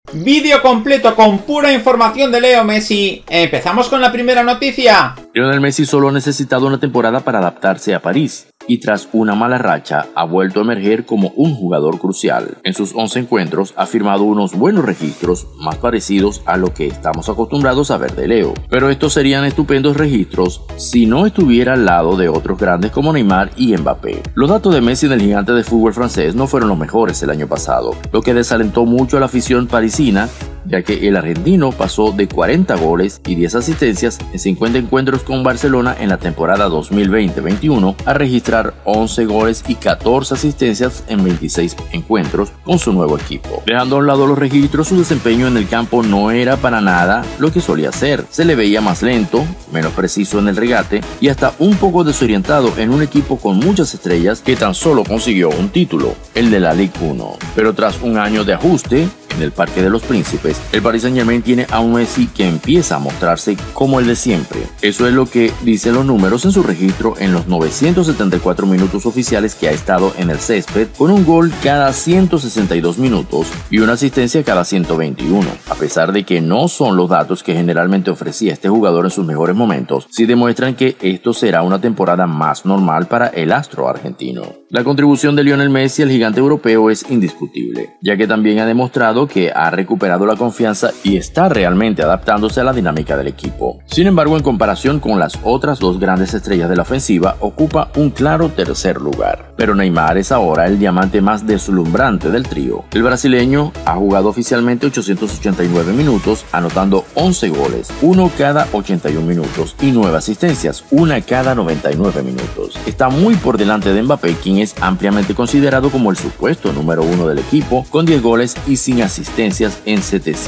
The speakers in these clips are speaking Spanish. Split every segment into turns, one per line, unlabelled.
Vídeo completo con pura información de Leo Messi. Empezamos con la primera noticia.
Lionel Messi solo ha necesitado una temporada para adaptarse a París y tras una mala racha ha vuelto a emerger como un jugador crucial. En sus 11 encuentros ha firmado unos buenos registros más parecidos a lo que estamos acostumbrados a ver de Leo. Pero estos serían estupendos registros si no estuviera al lado de otros grandes como Neymar y Mbappé. Los datos de Messi en el gigante de fútbol francés no fueron los mejores el año pasado, lo que desalentó mucho a la afición parisina, ya que el argentino pasó de 40 goles y 10 asistencias en 50 encuentros con Barcelona en la temporada 2020-21 a registrar 11 goles y 14 asistencias en 26 encuentros con su nuevo equipo. Dejando a un lado los registros, su desempeño en el campo no era para nada lo que solía ser. Se le veía más lento, menos preciso en el regate y hasta un poco desorientado en un equipo con muchas estrellas que tan solo consiguió un título, el de la Ligue 1. Pero tras un año de ajuste en el Parque de los Príncipes, el Paris Saint-Germain tiene a un Messi que empieza a mostrarse como el de siempre. Eso es lo que dicen los números en su registro en los 974 minutos oficiales que ha estado en el césped, con un gol cada 162 minutos y una asistencia cada 121. A pesar de que no son los datos que generalmente ofrecía este jugador en sus mejores momentos, sí demuestran que esto será una temporada más normal para el astro argentino. La contribución de Lionel Messi al gigante europeo es indiscutible, ya que también ha demostrado que ha recuperado la confianza y está realmente adaptándose a la dinámica del equipo. Sin embargo, en comparación con las otras dos grandes estrellas de la ofensiva, ocupa un claro tercer lugar. Pero Neymar es ahora el diamante más deslumbrante del trío. El brasileño ha jugado oficialmente 889 minutos, anotando 11 goles, uno cada 81 minutos, y 9 asistencias, una cada 99 minutos. Está muy por delante de Mbappé, quien es ampliamente considerado como el supuesto número 1 del equipo, con 10 goles y sin asistencias en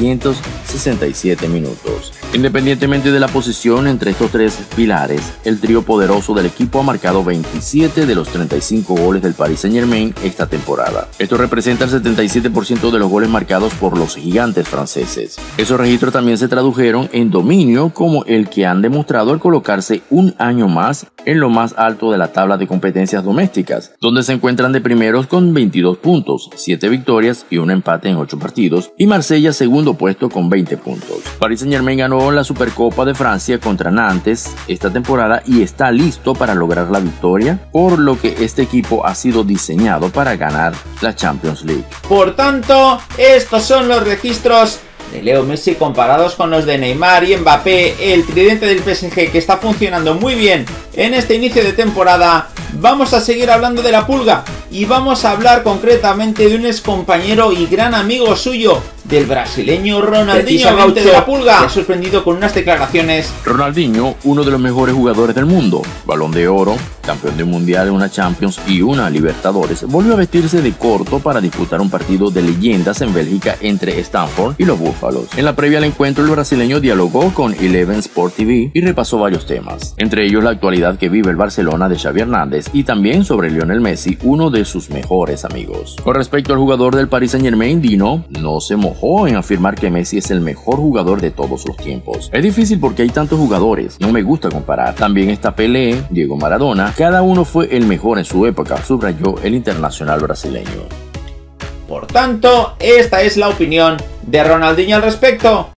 767 minutos. Independientemente de la posición entre estos tres pilares, el trío poderoso del equipo ha marcado 27 de los 35 goles del Paris Saint-Germain esta temporada. Esto representa el 77% de los goles marcados por los gigantes franceses. Esos registros también se tradujeron en dominio, como el que han demostrado al colocarse un año más en lo más alto de la tabla de competencias domésticas, donde se encuentran de primeros con 22 puntos, 7 victorias y un empate en 8 partidos, y Marsella segundo puesto con 20 puntos. Paris Saint-Germain ganó la Supercopa de Francia contra Nantes esta temporada y está listo para lograr la victoria, por lo que este equipo ha sido diseñado para ganar la Champions League.
Por tanto, estos son los registros de Leo Messi comparados con los de Neymar y Mbappé, el tridente del PSG que está funcionando muy bien en este inicio de temporada. Vamos a seguir hablando de la Pulga y vamos a hablar concretamente de un excompañero y gran amigo suyo, del brasileño Ronaldinho de la Pulga, que ha sorprendido con unas declaraciones.
Ronaldinho, uno de los mejores jugadores del mundo, Balón de Oro, campeón del Mundial, una Champions y una Libertadores, volvió a vestirse de corto para disputar un partido de leyendas en Bélgica entre Stamford y los Búfalos. En la previa al encuentro, el brasileño dialogó con Eleven Sport TV y repasó varios temas, entre ellos la actualidad que vive el Barcelona de Xavi Hernández y también sobre Lionel Messi, uno de sus mejores amigos. Con respecto al jugador del Paris Saint-Germain, Dino no se mojó en afirmar que Messi es el mejor jugador de todos los tiempos. Es difícil porque hay tantos jugadores, no me gusta comparar. También está Pelé, Diego Maradona, cada uno fue el mejor en su época, subrayó el internacional brasileño.
Por tanto, esta es la opinión de Ronaldinho al respecto.